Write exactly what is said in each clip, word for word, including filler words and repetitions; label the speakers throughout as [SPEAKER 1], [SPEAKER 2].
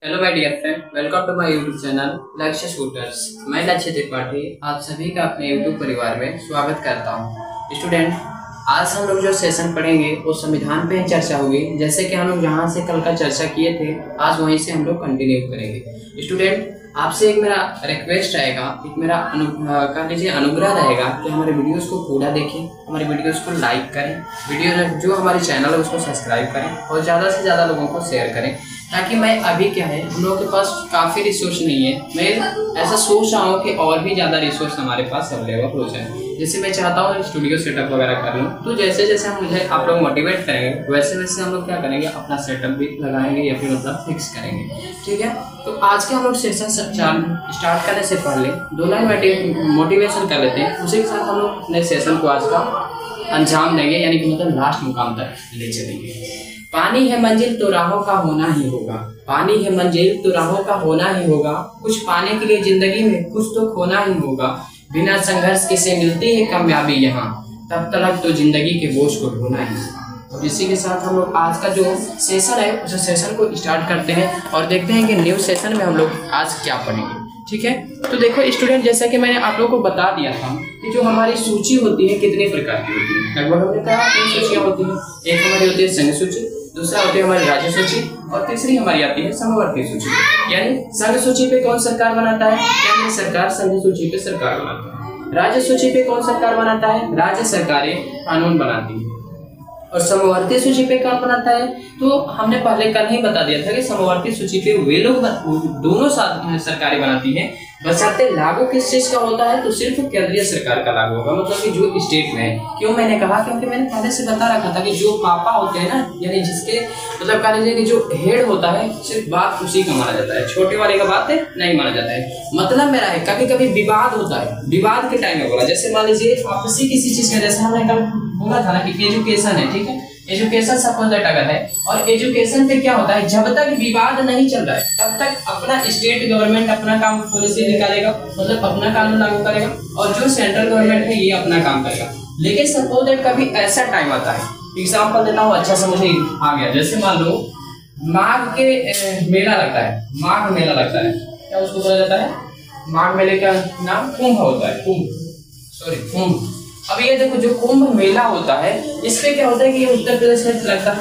[SPEAKER 1] Hello my dear friend, welcome to my YouTube channel Lakshya Shooters. मैं लक्ष्य त्रिपाठी आप सभी का अपने यूट्यूब परिवार में स्वागत करता हूं। स्टूडेंट, आज हम लोग जो सेशन पढ़ेंगे वो संविधान पे चर्चा होगी। जैसे कि हम लोग जहां से कल का चर्चा किए थे, आज वहीं से हम लोग कंटिन्यू करेंगे। स्टूडेंट, आपसे एक मेरा रिक्वेस्ट रहेगा, एक मेरा कह लीजिए अनुग्रह रहेगा कि हमारे वीडियोस को पूरा देखें, हमारे वीडियोस को लाइक करें, वीडियो जो हमारे चैनल है उसको सब्सक्राइब करें और ज़्यादा से ज़्यादा लोगों को शेयर करें, ताकि मैं अभी क्या है हम लोगों के पास काफ़ी रिसोर्स नहीं है। मैं ऐसा सोच रहा हूँ कि और भी ज़्यादा रिसोर्स हमारे पास अवेलेबल हो जाए। जैसे मैं चाहता हूँ स्टूडियो सेटअप वगैरह कर लूँ, तो जैसे जैसे हम मुझे आप लोग मोटिवेट करेंगे वैसे वैसे हम लोग क्या करेंगे, अपना सेटअप भी लगाएंगे या फिर मतलब फिक्स करेंगे। ठीक है, तो आज के हम लोग सेशन स्टार्ट करने से पहले दो लाइन मोटिवेशन कर लेते हैं। उसी के साथ हम लोग अपने सेशन को आज का अंजाम देंगे, यानी कि मतलब लास्ट मुकाम तक ले चलेंगे। पानी है मंजिल तो राहों का होना ही होगा, पानी है मंजिल तो राहों का होना ही होगा, कुछ पाने के लिए जिंदगी में कुछ तो खोना ही होगा, बिना संघर्ष के से मिलती है कामयाबी यहाँ, तब तक तो जिंदगी के बोझ को ढोना ही होगा। और इसी के साथ हम लोग आज का जो सेशन है उस सेशन को स्टार्ट करते हैं और देखते हैं कि न्यू सेशन में हम लोग आज क्या पढ़ेंगे। ठीक है, तो देखो स्टूडेंट, जैसा कि मैंने आप लोगों को बता दिया था कि जो हमारी सूची होती है कितने प्रकार की होती है। लगभग हमने कहा तीन सूचियाँ होती हैं। एक हमारी होती है संघ सूची, दूसरा होती है हमारी राज्य सूची और तीसरी हमारी आती है समवर्ती सूची। यानी संघ सूची पे कौन सरकार बनाता है? केंद्र सरकार संघ सूची पे सरकार बनाता है। राज्य सूची पे कौन सरकार बनाता है? राज्य सरकारें कानून बनाती है। और समवर्ती सूची पे कौन बनाता है? तो हमने पहले कल ही बता दिया था कि समवर्ती सूची पे वे लोग दोनों सरकारें बनाती हैं, बशर्ते लागू किस चीज का होता है तो सिर्फ केंद्रीय सरकार का लागू होगा, मतलब कि जो स्टेट में है। क्यों मैंने कहा? क्योंकि मैंने पहले से बता रखा था कि जो पापा होते हैं ना, यानी जिसके मतलब कह लीजिए कि जो हेड होता है सिर्फ बात उसी का माना जाता है, छोटे वाले का बात नहीं माना जाता है। मतलब मेरा है कभी कभी विवाद होता है, विवाद के टाइम में बोला, जैसे मान लीजिए आपसी किसी चीज का, जैसे हमने कल बोला था ना कि एजुकेशन है, ठीक है, एजुकेशन सपोज दैट अगर है और एजुकेशन पे क्या होता है, जब तक विवाद नहीं चल रहा है तब तक अपना स्टेट गवर्नमेंट अपना काम पॉलिसी निकालेगा, मतलब अपना कानून लागू करेगा, और जो सेंट्रल गवर्नमेंट है ये अपना काम करेगा। लेकिन सपोज दैट कभी ऐसा टाइम आता है, एग्जांपल देता हूँ अच्छा समझ आ गया, जैसे मान लो माघ के मेला लगता है, माघ मेला लगता है, क्या उसको बोला जाता है? माघ मेले का नाम कुंभ होता है, कुंभ सॉरी कुंभ। अब ये देखो जो कुंभ मेला होता है इस पे क्या होता है कि ये उत्तर प्रदेश में लगता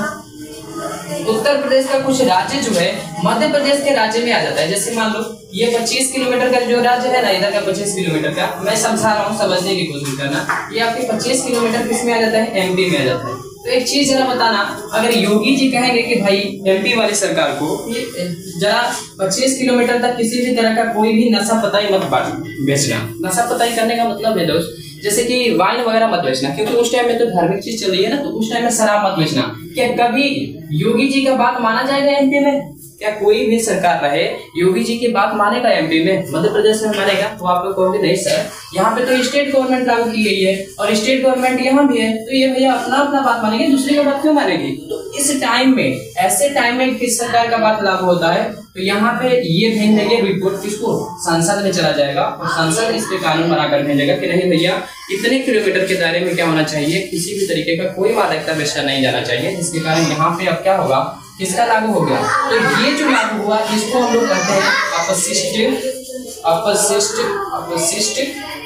[SPEAKER 1] है। उत्तर प्रदेश का कुछ राज्य जो है मध्य प्रदेश के राज्य में आ जाता है। जैसे मान लो ये पच्चीस किलोमीटर का जो राज्य है ना, इधर का पच्चीस किलोमीटर का, मैं समझा रहा हूँ, समझने की कोशिश करना। ये आपके पच्चीस किलोमीटर किसमें आ जाता है? एमपी में आ जाता है। तो एक चीज जरा बताना, अगर योगी जी कहेंगे कि भाई एमपी वाली सरकार को जरा पच्चीस किलोमीटर तक किसी भी तरह का कोई भी नशा पताई मत बेचना। नशा पताई करने का मतलब है दोस्त, जैसे कि वाइन वगैरह मत बेचना, क्योंकि उस टाइम में तो धार्मिक चीज चल रही है ना, तो उस टाइम में शराब मत बेचना। क्या कभी योगी जी का बात माना जाएगा एमपी में? क्या कोई भी सरकार रहे योगी जी की बात मानेगा एमपी में? मध्य प्रदेश में मानेगा? तो आप लोग कहोगे नहीं सर, यहाँ पे तो स्टेट गवर्नमेंट लागू की गई है और स्टेट गवर्नमेंट यहाँ भी है, तो ये भैया अपना अपना बात मानेंगे, दूसरी का बात क्यों मानेगी? तो इस टाइम में, ऐसे टाइम में किस सरकार का बात लागू होता है? तो यहाँ पे ये भेज देंगे रिपोर्ट किसको? संसद में चला जाएगा और संसद इस पे कानून बनाकर भेजेगा कि नहीं भैया इतने किलोमीटर के दायरे में क्या होना चाहिए, किसी भी तरीके का कोई मादकता बेचा नहीं जाना चाहिए, जिसके कारण यहाँ पे अब क्या होगा, किसका लागू हो गया? तो ये जो लागू हुआ इसको हम लोग कहते हैं अपशिष्ट अपशिष्ट अपशिष्ट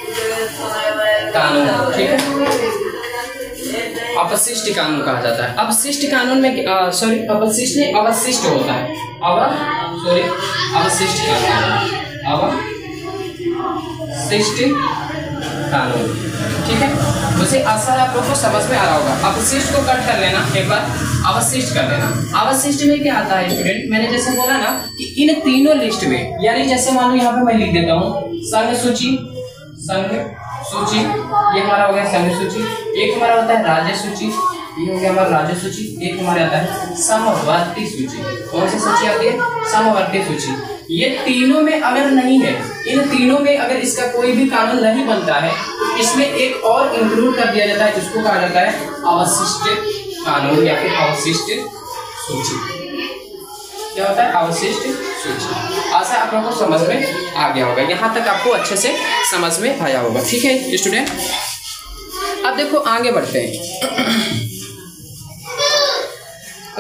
[SPEAKER 1] कानून। ठीक है, अपशिष्ट कानून कहा जाता है। अपशिष्ट कानून में सॉरी अपशिष्ट नहीं अवशिष्ट होता है, अब सॉरी अवशिष्ट कानून, अवशिष्ट कानून। ठीक है, मुझे आशा है आप लोगों को समझ में आ रहा होगा। अपशिष्ट को कट कर लेना, एक बार अवशिष्ट कर लेना। अवशिष्ट में क्या आता है स्टूडेंट? मैंने जैसे बोला ना कि इन तीनों लिस्ट में, यानी जैसे मान लो यहाँ पे मैं लिख देता हूँ संघ सूची, संघ सूची, ये हमारा हो गया संघ सूची। एक हमारा होता है राज्य सूची, ये हो गया हमारा राज्य सूची। एक हमारे आता है समवर्ती सूची। कौन सी सूची आती है? समवर्ती सूची। ये तीनों में अगर नहीं है, इन तीनों में अगर इसका कोई भी कानून नहीं बनता है तो इसमें एक और इंक्लूड कर दिया जाता है, जिसको कहा जाता है अवशिष्ट कानून या फिर अवशिष्ट सूची। क्या होता है? अवशिष्ट सूची। आशा आप लोगों को समझ में आ गया होगा, यहाँ तक आपको अच्छे से समझ में आया होगा। ठीक है स्टूडेंट, अब देखो आगे बढ़ते हैं। अब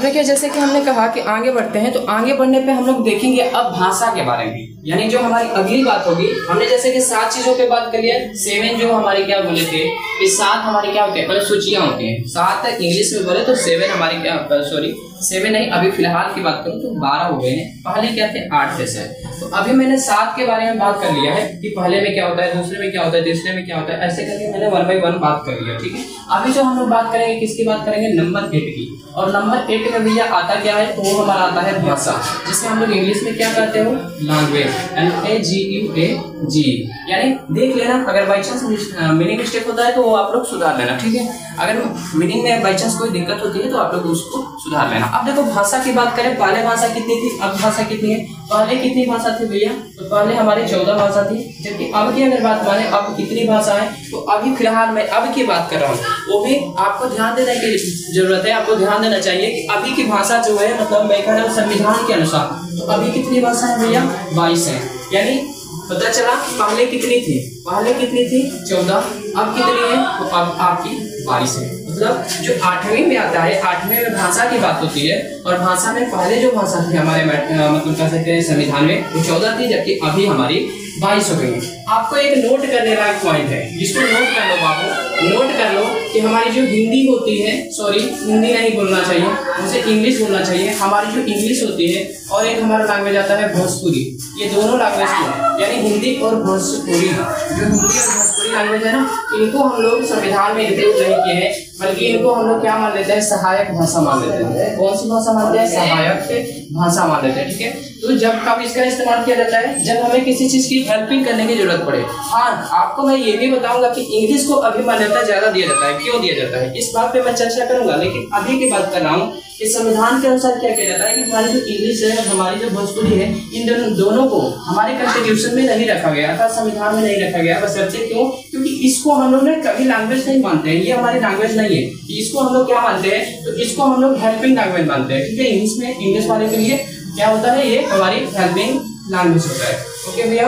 [SPEAKER 1] देखिए जैसे कि हमने कहा कि आगे बढ़ते हैं, तो आगे बढ़ने पे हम लोग देखेंगे अब भाषा के बारे में, यानी जो हमारी अगली बात होगी। हमने जैसे कि सात चीजों पे बात कर लिया, सेवन जो हमारी क्या बोले थे कि सात हमारी क्या होती है, मतलब सूचियां होती हैं। सात इंग्लिश में बोले तो सेवन हमारी क्या, सॉरी सेवन नहीं, अभी फिलहाल की बात करूं तो बारह हो गए हैं, पहले क्या थे आठ थे सर। तो अभी मैंने सात के बारे में बात कर लिया है कि पहले में क्या होता है, दूसरे में क्या होता है, तीसरे में क्या होता है, ऐसे करके मैंने वन बाई वन बात कर लिया, ठीक है। अभी जो हम लोग बात करेंगे किसकी बात करेंगे, नंबर एट की। और नंबर एट में भैया आता क्या है, तो वो हमारा आता है भाषा, जिसमें हम लोग इंग्लिश में क्या कहते हो, language, N A G U A G. यानी देख लेना, अगर बाई चांस मीनिंग मिस्टेक होता है तो वो आप लोग सुधार लेना, ठीक है। अगर मीनिंग में बाई चांस कोई दिक्कत होती है तो आप लोग उसको सुधार लेना। अब देखो भाषा की बात करें, पहले भाषा कितनी थी, अब भाषा कितनी है। पहले कितनी भाषा थी भैया, तो पहले हमारी चौदह भाषा थी, जबकि अब की अगर बात माने अब कितनी भाषा है, तो अभी फिलहाल मैं अब की बात कर रहा हूँ। वो भी आपको ध्यान देने की जरूरत है, आपको ध्यान देना चाहिए कि अभी की भाषा जो है, मतलब मैं कह रहा हूँ संविधान के अनुसार, तो अभी कितनी भाषा है भैया, बाईस है। यानी पता चला पहले कितनी थी, पहले कितनी थी चौदह, अब कितनी है, तो अब आपकी बाईस है। मतलब जो आठवीं में आता है, आठवीं में भाषा की बात होती है, और भाषा में पहले जो भाषा थी हमारे मतलब कह सकते हैं संविधान में, वो चौदह थी, जबकि अभी हमारी बाईस हो गई। आपको एक नोट करने का पॉइंट है, जिसको नोट कर लो बाबू, नोट कर लो कि हमारी जो हिंदी होती है, सॉरी हिंदी नहीं बोलना चाहिए, उसे इंग्लिश बोलना चाहिए। हमारी जो इंग्लिश होती है और एक हमारा लैंग्वेज आता है भोजपुरी, ये दोनों लैंग्वेज को, यानी हिंदी और भोजपुरी, जो हिंदी और भोजपुरी लैंग्वेज है ना, इनको हम लोग संविधान में इंक्लूड नहीं किए हैं, बल्कि इनको हम लोग क्या मान लेते हैं, सहायक भाषा मान लेते हैं। कौन सी भाषा मानते हैं, सहायक भाषा मान लेते हैं, ठीक है। तो जब कब इसका इस्तेमाल किया जाता है, जब हमें किसी चीज की हेल्पिंग करने की जरूरत पड़े। हाँ, आपको मैं ये भी बताऊंगा कि इंग्लिश को अभी मान्यता ज्यादा दिया जाता है, क्यों दिया जाता है इस बात पे मैं चर्चा करूंगा, लेकिन अभी की बात कर रहा हूँ कि संविधान के अनुसार क्या किया जाता है कि हमारी जो इंग्लिश है और हमारी जो भोजपुरी है, इन दोनों दोनों को हमारे कॉन्स्टिट्यूशन में नहीं रखा गया, अर्थात संविधान में नहीं रखा गया। बस सबसे क्यों, क्योंकि इसको हम लोग ने कभी लैंग्वेज नहीं मानते हैं, ये हमारी लैंग्वेज नहीं है। इसको हम लोग क्या मानते हैं, तो इसको हम लोग हेल्पिंग लैंग्वेज मानते हैं, ठीक है। इंग्लिश में, इंग्लिश वाले के लिए क्या होता है, ये हमारी हेल्पिंग लैंग्वेज होता है। ओके भैया,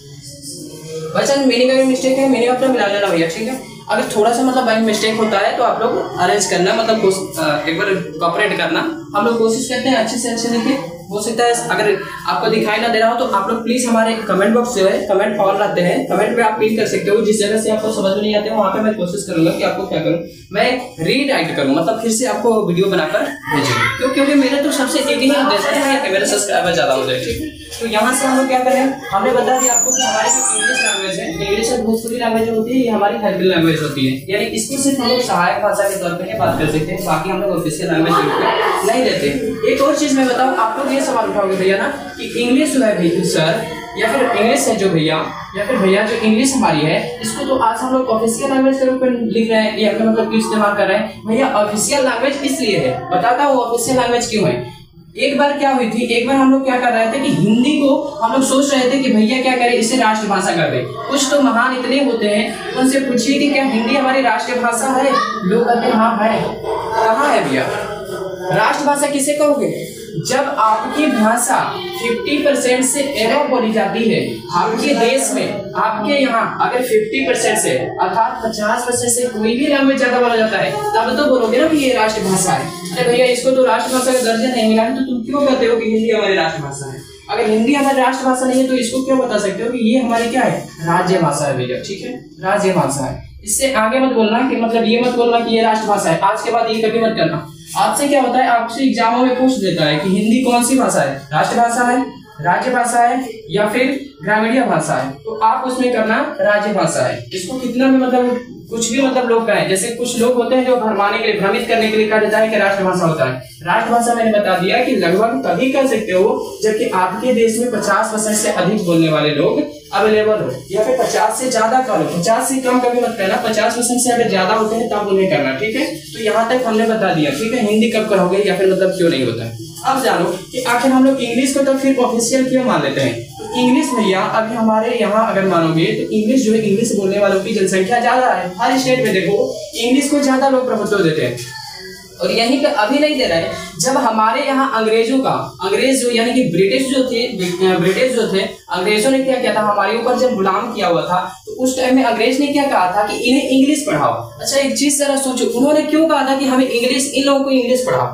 [SPEAKER 1] बच्चन मीनिंग का मिस्टेक है, मीनिंग अपना मिला लेना भैया, ठीक है। अगर थोड़ा सा मतलब बाई मिस्टेक होता है तो आप लोग अरेंज करना, मतलब एक बार कॉपरेट करना। हम लोग कोशिश करते हैं अच्छे से अच्छे लिखे, हो सकता है अगर आपको दिखाई ना दे रहा हो तो आप लोग प्लीज हमारे कमेंट बॉक्स जो है, कमेंट ऑन रहते हैं, कमेंट में आप पिन कर सकते हो। जिस जगह से आपको समझ में नहीं आते हो वहाँ पे मैं कोशिश करूंगा कि आपको क्या करूँ, मैं रीडाइट करूँ, मतलब फिर से आपको वीडियो बनाकर भेजूंगा, क्यों, क्योंकि मेरा तो सबसे एक ही उद्देश्य है कि मेरे सब्सक्राइबर ज्यादा हो जाए, ठीक है। तो यहाँ से हम लोग क्या करें, हमने बता दिया आपको कि हमारी जो इंग्लिश लैंग्वेज है, इंग्लिश और भोजपुरी लैंग्वेज होती है, ये हमारी हेल्पिंग लैंग्वेज होती है, यानी इसको सिर्फ हम लोग सहायक भाषा के तौर पर बात कर सकते हैं, बाकी हम लोग ऑफिशियल लैंग्वेज नहीं लेते। एक और चीज मैं बताऊँ, आप लोग ये सवाल उठाओगे भैया ना कि इंग्लिश जो है भैया सर, या फिर इंग्लिश है जो भैया, या फिर भैया जो इंग्लिश हमारी है, इसको तो आज हम लोग ऑफिशियल लैंग्वेज के रूप में लिख रहे हैं, या फिर मतलब इस्तेमाल कर रहे हैं। भैया ऑफिशियल लैंग्वेज इसलिए है, बताता हूँ ऑफिशियल लैंग्वेज क्यों है। एक बार क्या हुई थी, एक बार हम लोग क्या कर रहे थे कि हिंदी को हम लोग सोच रहे थे कि भैया क्या करें, इसे राष्ट्रभाषा कर दे। कुछ तो महान इतने होते हैं, उनसे पूछिए कि क्या हिंदी हमारी राष्ट्रभाषा है, लोग कहते हैं हाँ है। कहाँ है भैया, राष्ट्रभाषा किसे कहोगे, जब आपकी भाषा पचास परसेंट से एबव बोली जाती है आपके देश में, आपके यहाँ अगर पचास परसेंट से अर्थात पचास परसेंट से कोई भी लैंग्वेज ज्यादा बोला जाता है, तब तो बोलोगे ना कि ये राष्ट्रभाषा है। अरे भैया इसको तो राष्ट्रभाषा का दर्जा नहीं मिला है, तो तुम क्यों कहते हो कि हिंदी हमारी राष्ट्रभाषा है। अगर हिंदी हमारी राष्ट्रभाषा नहीं है तो इसको क्यों बता सकते हो कि ये हमारी क्या है, राज्य भाषा है भैया, ठीक है, राज्य भाषा है। इससे आगे मत बोलना कि मतलब ये मत बोलना कि ये राष्ट्रभाषा है, आज के बाद ये कभी मत करना। आपसे क्या होता है, आपसे एग्जामों में पूछ देता है कि हिंदी कौन सी भाषा है, राष्ट्रभाषा है, राज्य भाषा है या फिर ग्रामीण भाषा है, तो आप उसमें करना राज्य भाषा है। इसको कितना भी मतलब कुछ भी मतलब लोग कहें, जैसे कुछ लोग होते हैं जो भरमाने के लिए, भ्रमित करने के लिए कहा जाता है कि राष्ट्रभाषा होता है। राष्ट्रभाषा मैंने बता दिया कि लगभग तभी कर सकते हो जबकि आपके देश में पचास परसेंट से अधिक बोलने वाले लोग अवेलेबल हो, या फिर पचास से ज्यादा करो, पचास से कम कभी मत करना, पचास परसेंट से अगर ज्यादा होते हैं तब उन्हें करना, ठीक है। तो यहाँ तक हमने बता दिया, ठीक है। हिंदी कब करोगे या फिर मतलब क्यों नहीं होता है। अब जानो कि आखिर हम लोग इंग्लिश को तो फिर ऑफिशियल क्यों मान लेते हैं। तो इंग्लिश भैया अभी हमारे यहाँ अगर मानोगे तो इंग्लिश जो है, इंग्लिश बोलने वालों की जनसंख्या ज्यादा है, हर स्टेट में देखो इंग्लिश को ज्यादा लोग प्रभुत्व देते हैं। और यहीं पे अभी नहीं दे रहा है, जब हमारे यहाँ अंग्रेजों का, अंग्रेज जो यानी कि ब्रिटिश जो थे, ब्रिटिश जो थे, अंग्रेजों ने क्या किया था, हमारे ऊपर जब गुलाम किया हुआ था, तो उस टाइम में अंग्रेज ने क्या कहा था कि इन्हें इंग्लिश पढ़ाओ। अच्छा एक चीज जरा सोचो, उन्होंने क्यों कहा था कि हमें इंग्लिश, इन लोगों को इंग्लिश पढ़ाओ।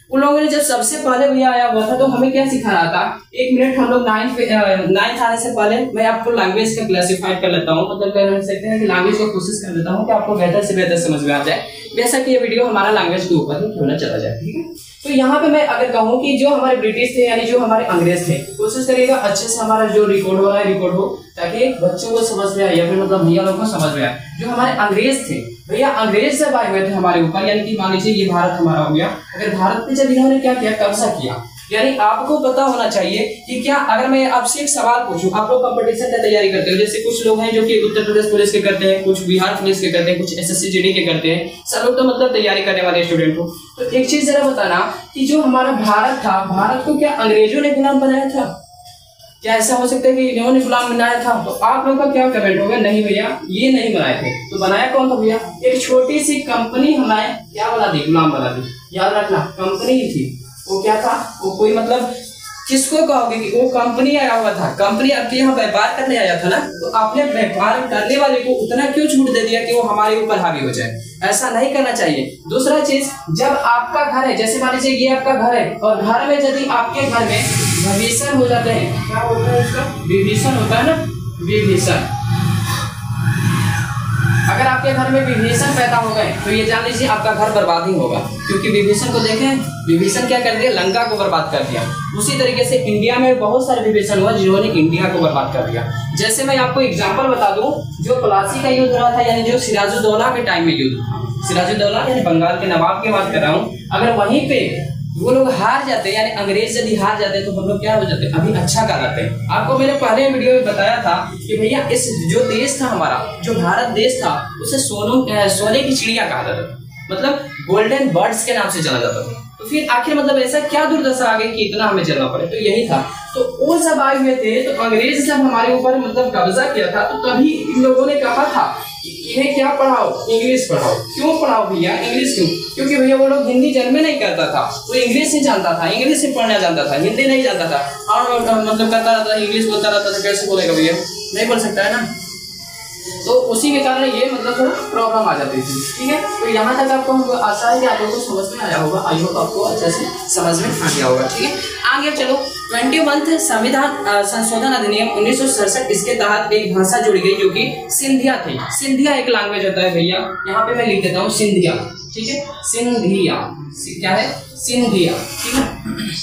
[SPEAKER 1] उन लोगों ने जब सबसे पहले भैया आया हुआ था तो हमें क्या सिखा रहा था, एक मिनट हम लोग नाइन्थ नाइन्थ आने से पहले मैं आपको लैंग्वेज का क्लासिफाइड कर लेता हूँ, मतलब कह सकते हैं कि लैंग्वेज को कोशिश कर लेता हूँ कि आपको बेहतर से बेहतर समझ में आ जाए, बेशक ये वीडियो हमारा लैंग्वेज के ऊपर ही क्यों ना चला जाए, ठीक है। तो यहाँ पे मैं अगर कहूँ कि जो हमारे ब्रिटिश थे यानी जो हमारे अंग्रेज थे, कोशिश करिएगा अच्छे से हमारा जो रिकॉर्ड हो रहा है रिकॉर्ड हो, ताकि बच्चों को समझ में आए या फिर मतलब भैया लोग को समझ में आए। जो हमारे अंग्रेज थे भैया, अंग्रेज जब आए हुए थे हमारे ऊपर, यानी कि मान लीजिए ये भारत हमारा हो गया, अगर भारत पे जब इन्होंने क्या किया, कब्जा किया, यानी आपको पता होना चाहिए कि क्या, अगर मैं आपसे एक सवाल पूछूं, आप लोग कंपटीशन की तैयारी करते हो, जैसे कुछ लोग हैं जो कि उत्तर प्रदेश पुलिस के करते हैं, कुछ बिहार पुलिस के करते हैं, कुछ एसएससी जीडी के करते हैं, सब लोग तो मतलब तैयारी करने वाले स्टूडेंट हो। तो एक चीज जरा बताना कि जो हमारा भारत था, भारत को क्या अंग्रेजों ने गुलाम बनाया था? क्या ऐसा हो सकता है कि इन्होंने गुलाम बनाया था? तो आप लोगों का क्या कमेंट होगा, नहीं भैया ये नहीं बनाए थे। तो बनाया कौन था भैया? एक छोटी सी कंपनी हमारे क्या बना दी, गुलाम बना दी। याद रखना, कंपनी ही थी वो। क्या था वो? कोई मतलब किसको कहोगे कि वो कंपनी आया हुआ था, कंपनी आपके यहाँ व्यापार करने आया था ना, तो आपने व्यापार करने वाले को उतना क्यों छूट दे दिया कि वो हमारे ऊपर हावी हो जाए? ऐसा नहीं करना चाहिए। दूसरा चीज, जब आपका घर है, जैसे मान लीजिए ये आपका घर है, और घर में यदि आपके घर में विभीषण हो जाते हैं, क्या होता है उसका? विभीषण होता है ना, विभीषण। अगर आपके घर में विभीषण पैदा हो गए तो ये जान लीजिए आपका घर बर्बाद ही होगा, क्योंकि विभीषण को देखें, विभीषण क्या कर दिया, लंका को बर्बाद कर दिया। उसी तरीके से इंडिया में बहुत सारे विभीषण हुआ जिन्होंने इंडिया को बर्बाद कर दिया। जैसे मैं आपको एग्जांपल बता दूं, जो प्लासी का युद्ध रहा था, यानी जो सिराजुद्दौला के टाइम में युद्ध था, सिराजुद्दौला यानी बंगाल के नवाब की बात कर रहा हूँ, अगर वहीं पे वो लोग हार जाते, यानी अंग्रेज यदि हार जाते तो हम लोग क्या हो जाते, अभी अच्छा कर जाते। आपको मैंने पहले वीडियो में बताया था कि भैया इस जो देश था हमारा, जो भारत देश था, उसे सोनू सोने की चिड़िया कहा जाता था, मतलब गोल्डन बर्ड्स के नाम से जाना जाता था। तो फिर आखिर मतलब ऐसा क्या दुर्दशा आ गई कि इतना हमें चलना पड़े? तो यही था। तो वो सब आए हुए थे, तो अंग्रेज जब हमारे ऊपर मतलब कब्जा किया था, तो तभी इन लोगों ने कहा था इन्हें क्या पढ़ाओ, इंग्लिश पढ़ाओ। क्यों पढ़ाओ भैया इंग्लिश? क्यों? क्योंकि भैया वो लोग हिंदी जन्म में नहीं करता था, वो इंग्लिश ही जानता था, इंग्लिश ही पढ़ना जानता था, हिंदी नहीं जानता था, और मतलब करता रहता था, इंग्लिश बोलता रहता था, कैसे बोलेगा भैया? नहीं बोल सकता है ना। तो उसी के कारण ये मतलब थोड़ा प्रॉब्लम आ जाती थी, ठीक है। तो यहाँ तक आपको हमको आशा है कि आप लोगों को समझ में आया होगा, आई होप आपको अच्छे से समझ में आ गया होगा, ठीक है। आगे चलो, ट्वेंटी वन संविधान संशोधन अधिनियम उन्नीस सौ सड़सठ, इसके तहत एक भाषा जुड़ी गई जो कि सिंधिया थी। सिंधिया एक लैंग्वेज होता है भैया, यहाँ पे मैं लिख देता हूँ सिंधिया, ठीक है, सिंधिया क्या है, सिंधिया, ठीक है।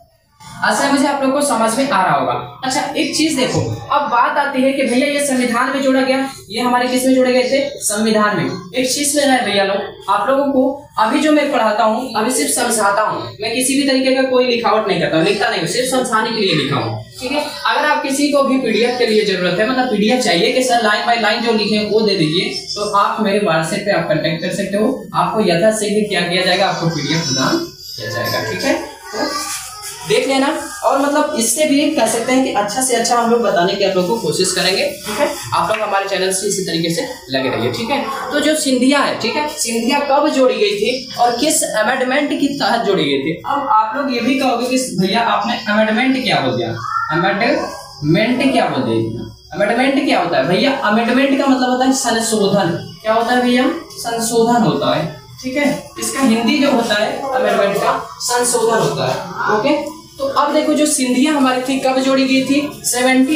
[SPEAKER 1] आशा मुझे आप लोगों को समझ में आ रहा होगा। अच्छा एक चीज देखो, अब बात आती है कि भैया ये संविधान में जोड़ा गया, ये हमारे किस में जोड़े गए थे, संविधान में। एक चीज लेना है भैया लोग, आप लोगों को अभी जो मैं पढ़ाता हूँ अभी सिर्फ समझाता हूँ, मैं किसी भी तरीके का कोई लिखावट नहीं करता, लिखता नहीं हूँ, सिर्फ समझाने के लिए लिखा हूँ, ठीक है। अगर आप किसी को भी पीडीएफ के लिए जरूरत है, मतलब पीडीएफ चाहिए कि सर लाइन बाय लाइन जो लिखे वो दे दीजिए, तो आप मेरे व्हाट्सएप पे आप कांटेक्ट कर सकते हो, आपको यथाशीघ्र क्या किया जाएगा, आपको पीडीएफ प्रदान किया जाएगा, ठीक है। तो देख लेना, और मतलब इससे भी कह सकते हैं कि अच्छा से अच्छा हम लोग बताने की आप लोगों को कोशिश करेंगे, ठीक है। आप लोग हमारे चैनल से इसी तरीके से लगे रहिए, ठीक है। तो जो सिंधिया है, ठीक है, सिंधिया कब जोड़ी गई थी और किस अमेंडमेंट के तहत जोड़ी गई थी? अब आप लोग ये भी कहोगे कि भैया आपने अमेंडमेंट क्या बोल दिया, अमेंडमेंट क्या बोल दिया? अमेंडमेंट क्या होता है भैया? अमेंडमेंट का मतलब होता है संशोधन। क्या होता है भैया? संशोधन होता है, ठीक है। इसका हिंदी जो होता है अमेंडमेंट का संशोधन होता है, ओके। तो अब देखो जो सिंधिया हमारी थी कब जोड़ी गई थी? सेवेंटी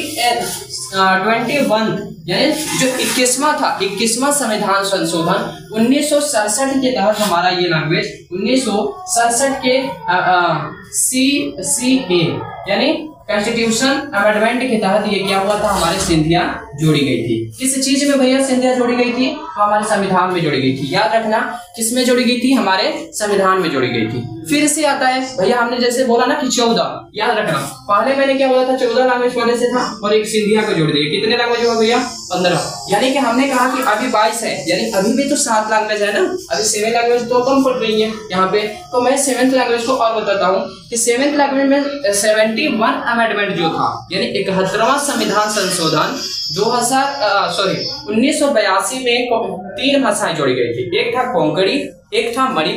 [SPEAKER 1] ट्वेंटी वन, यानी जो इक्कीसवां था, इक्कीसवां संविधान संशोधन उन्नीस सौ सड़सठ के तहत हमारा ये लैंग्वेज उन्नीस सौ सड़सठ के आ, आ, सी सी ए यानी कॉन्स्टिट्यूशन अमेंडमेंट के तहत ये क्या हुआ था, हमारे सिंधिया जोड़ी गई थी। किस चीज में भैया सिंधिया जोड़ी गई थी? तो हमारे संविधान में जोड़ी गई थी। याद रखना, किस में जोड़ी गई थी? हमारे संविधान में जोड़ी गई थी। फिर से आता है भैया, हमने जैसे बोला ना कि चौदह, याद रखना, पहले मैंने क्या बोला था, चौदह लैंग्वेज पहले से था और एक सिंधिया को जोड़ दिया। कितने लैंग्वेज हुआ भैया? पंद्रह। यानी कि हमने कहा कि अभी बाईस है, यानी अभी भी तो सात लैंग्वेज है ना, अभी सेवन लैंग्वेज तो कम पड़ रही है यहाँ पे। तो मैं सेवेंथ लैंग्वेज को और बताता हूँ कि सेवेंथ लैंग्वेज में सेवेंटी वन अमेंडमेंट जो था, यानी इकहत्तरवां संविधान संशोधन दो हजार सॉरी उन्नीस सौ बयासी में तीन भाषाएं जोड़ी गई थी। एक था कोंकणी, एक था मणिपुरी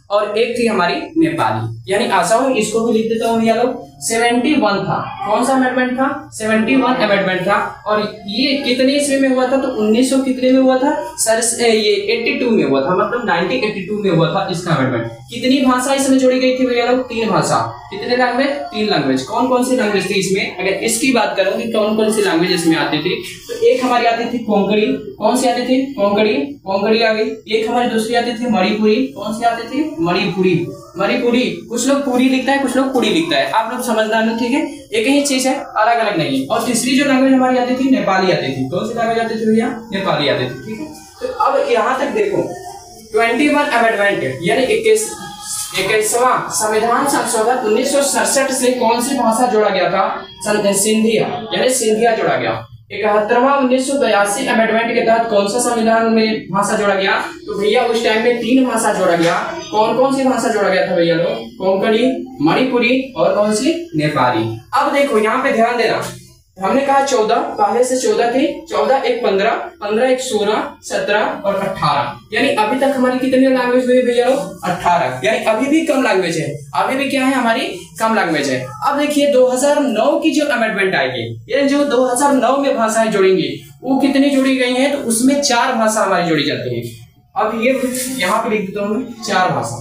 [SPEAKER 1] और एक थी हमारी नेपाली। यानी आशा हो इसको भी लिख देता हूँ भैया लोग। इकहत्तर था, कौन सा अमेंडमेंट था? इकहत्तर अमेंडमेंट था। और ये कितने ईस्वी में हुआ था? तो उन्नीस सौ कितने में हुआ था सर? ये बयासी में हुआ था, मतलब उन्नीस सौ बयासी में हुआ था इसका अमेंडमेंट। कितनी भाषा इसमें जोड़ी गई थी भैया लोग? तीन भाषा। कितने लैंग्वेज? तीन लैंग्वेज। कौन कौन सी लैंग्वेज थी इसमें? अगर इसकी बात करूं कि कौन कौन सी लैंग्वेज इसमें आती थी, तो एक हमारी आती थी कोंकणी। कौन सी आती थी? कोंकणी, कोंकणी आ गई। एक हमारी दूसरी आती थी मणिपुरी। कौन सी आती थी? मणिपुरी, मणिपुरी। कुछ लोग पूरी लिखता है, कुछ लोग पुरी लिखता है, आप लोग समझदार हो, ठीक है? एक ही चीज है, अलग अलग नहीं है। और तीसरी जो लैंग्वेज हमारी आती थी नेपाली आती थी। कौन सी लैंग्वेज आती थी भैया? नेपाली आती थी, ठीक है? तो अब यहाँ तक देखो, इक्कीस अमेंडमेंट यानी इक्कीस इक्कीसवां संविधान संशोधन उन्नीस सौ सड़सठ से कौन सी भाषा जोड़ा गया था? सिंधिया, यानी सिंधिया जोड़ा गया। इकहत्तरवां उन्नीस सौ बयासी अमेंडमेंट के तहत कौन सा संविधान में भाषा जोड़ा गया? तो भैया उस टाइम में तीन भाषा जोड़ा गया। कौन कौन सी भाषा जोड़ा गया था भैया लोग? कोंकणी, मणिपुरी और कौन सी? नेपाली। अब देखो यहाँ पे ध्यान देना, हमने कहा चौदह, पहले से चौदह थी, चौदह एक पंद्रह, पंद्रह एक सोलह, सत्रह और अठारह। यानी अभी तक हमारी कितनी लैंग्वेज हुई भैया लोग? अठारह। यानी अभी भी कम लैंग्वेज है, अभी भी क्या है हमारी? कम लैंग्वेज है। अब देखिए दो हज़ार नौ की जो अमेंडमेंट आएगी, ये जो दो हज़ार नौ में भाषाएं जोड़ेंगी, वो कितनी जोड़ी गई है? तो उसमें चार भाषा हमारी जोड़ी जाती है। अब ये यहाँ पे लिख देता हूँ, चार भाषा,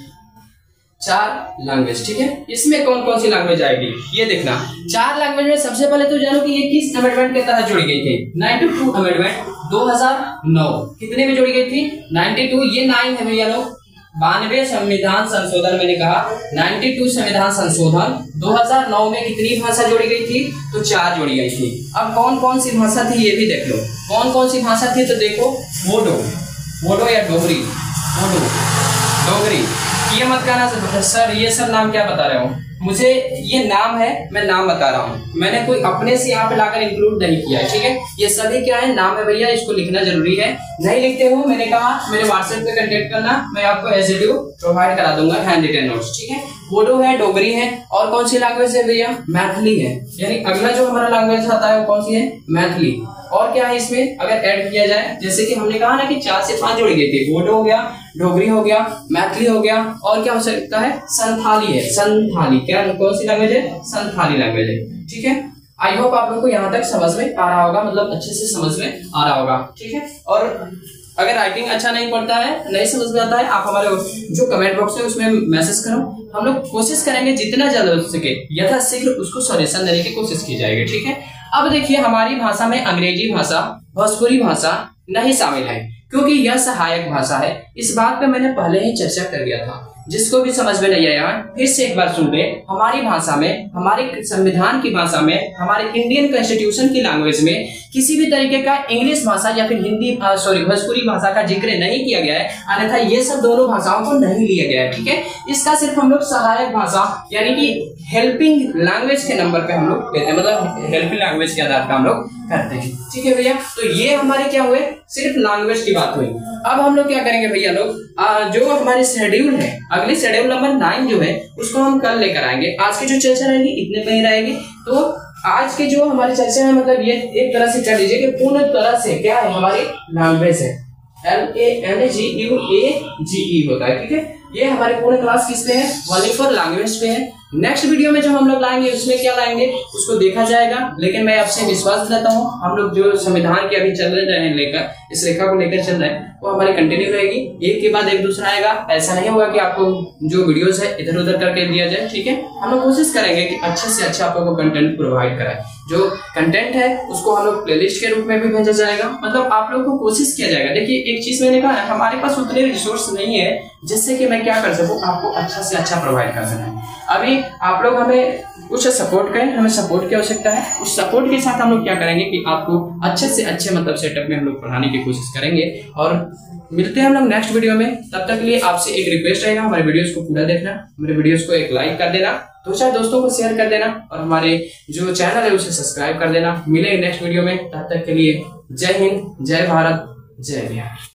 [SPEAKER 1] चार लैंग्वेज, ठीक है? इसमें कौन कौन सी लैंग्वेज आएगी ये देखना। चार लैंग्वेज में सबसे पहले तो जानो कि ये किस अमेंडमेंट के तहत जोड़ी गई थी? बानवे अमेंडमेंट दो हज़ार नौ। कितने में जोड़ी गई थी? बानवे। ये नाइन है भैया लोग, बानवे संविधान संशोधन। मैंने कहा बानवे संविधान संशोधन दो हज़ार नौ में कितनी भाषा जोड़ी गई थी? तो चार जोड़ी गई थी। अब कौन कौन सी भाषा थी ये भी देख लो। कौन कौन सी भाषा थी? तो देखो, बोडो, बोडो या डोगरी, बोडो, डोगरी। ये मत कहना सर ये सब नाम क्या बता रहे हो, मुझे ये नाम है, मैं नाम बता रहा हूँ, मैंने कोई अपने से यहाँ पे लाकर इंक्लूड नहीं किया है, ठीक है? ये सभी क्या है? नाम है भैया, इसको लिखना जरूरी है। नहीं लिखते हो, मैंने कहा मेरे व्हाट्सएप पे कांटेक्ट करना, मैं आपको एज ए प्रोवाइड करा दूंगा हैंड रिटन नोट्स, ठीक है? बोडो है, डोगरी है, और कौन सी लैंग्वेज है भैया? मैथिली है। यानी अगला जो हमारा लैंग्वेज आता है वो कौन सी है? मैथिली। और क्या है इसमें अगर ऐड किया जाए, जैसे कि हमने कहा ना कि चार से पांच जोड़ी गई थी। बोडो हो गया, डोगरी हो गया, मैथिली हो गया, और क्या हो सकता है? संथाली है। संथाली क्या, कौन सी लैंग्वेज है? संथाली लैंग्वेज है, ठीक है? आई होप आप लोग को यहाँ तक समझ में आ रहा होगा, मतलब अच्छे से समझ में आ रहा होगा, ठीक है? और अगर राइटिंग अच्छा नहीं पड़ता है, नहीं समझ में आता है, आप हमारे जो कमेंट बॉक्स है उसमें मैसेज करो, हम लोग कोशिश करेंगे जितना ज्यादा हो सके यथाशीघ्र उसको सॉल्यूशन देने की कोशिश की जाएगी, ठीक है? अब देखिए हमारी भाषा में अंग्रेजी भाषा, भोजपुरी भाषा नहीं शामिल है, क्योंकि यह सहायक भाषा है। इस बात पे मैंने पहले ही चर्चा कर दिया था। जिसको भी समझ में नहीं आया फिर से एक बार सुन ले। हमारी भाषा में, हमारे संविधान की भाषा में, हमारे इंडियन कॉन्स्टिट्यूशन की लैंग्वेज में किसी भी तरीके का इंग्लिश भाषा या फिर हिंदी सॉरी भोजपुरी भाषा का जिक्र नहीं किया गया है, अन्यथा ये सब दोनों भाषाओं को नहीं लिया गया है, ठीक है? इसका सिर्फ हम लोग सहायक भाषा यानी कि हेल्पिंग लैंग्वेज के नंबर पे हम लोग लेते हैं, मतलब हेल्पिंग लैंग्वेज के आधार पर हम लोग करते हैं, ठीक है भैया? तो ये हमारे क्या हुए? सिर्फ लैंग्वेज की बात हुई। अब हम लोग क्या करेंगे भैया लोग, जो हमारे शेड्यूल है, अगली शेड्यूल नंबर नाइन जो है उसको हम कल लेकर आएंगे। आज की जो चर्चा रहेगी इतने पे ही रहेगी। तो आज की जो हमारी चर्चा है, मतलब ये एक तरह से कह लीजिए कि पूर्ण तरह से क्या है? हमारी लैंग्वेज है। L A N G U A G E होता है, ठीक है? ये हमारे पूरे क्लास किस पे है? ओनली फॉर लैंग्वेज पे है। नेक्स्ट वीडियो में जो हम लोग लाएंगे उसमें क्या लाएंगे उसको देखा जाएगा, लेकिन मैं आपसे विश्वास दिलाता हूँ हम लोग जो संविधान की अभी चल रहे हैं लेकर, इस रेखा को लेकर चल रहे हैं, वो हमारी कंटिन्यू रहेगी। एक के बाद एक दूसरा आएगा। ऐसा नहीं होगा कि आपको जो वीडियोस है इधर उधर करके दिया जाए, ठीक है? हम लोग कोशिश करेंगे कि अच्छे से अच्छा आप लोगों को कंटेंट प्रोवाइड कराए। जो कंटेंट है उसको हम लोग प्लेलिस्ट के रूप में भी भेजा जाएगा, मतलब आप लोगों को कोशिश किया जाएगा। देखिए एक चीज मैंने कहा है, हमारे पास उतने रिसोर्स नहीं है जिससे कि मैं क्या कर सकूं, आपको अच्छा से अच्छा प्रोवाइड कर सकूं। अभी आप लोग हमें कुछ सपोर्ट करें, हमें सपोर्ट की आवश्यकता है। उस सपोर्ट के साथ हम लोग क्या करेंगे कि आपको अच्छे से अच्छे मतलब सेटअप में हम लोग पढ़ाने की कोशिश करेंगे। और मिलते हैं हम लोग नेक्स्ट वीडियो में। तब तक के लिए आपसे एक रिक्वेस्ट रहेगा, हमारे वीडियोस को पूरा देखना, हमारे वीडियोस को एक लाइक कर देना, दो चार दोस्तों को शेयर कर देना, और हमारे जो चैनल है उसे सब्सक्राइब कर देना। मिलेंगे नेक्स्ट वीडियो में, तब तक के लिए जय हिंद, जय भारत, जय बिहार।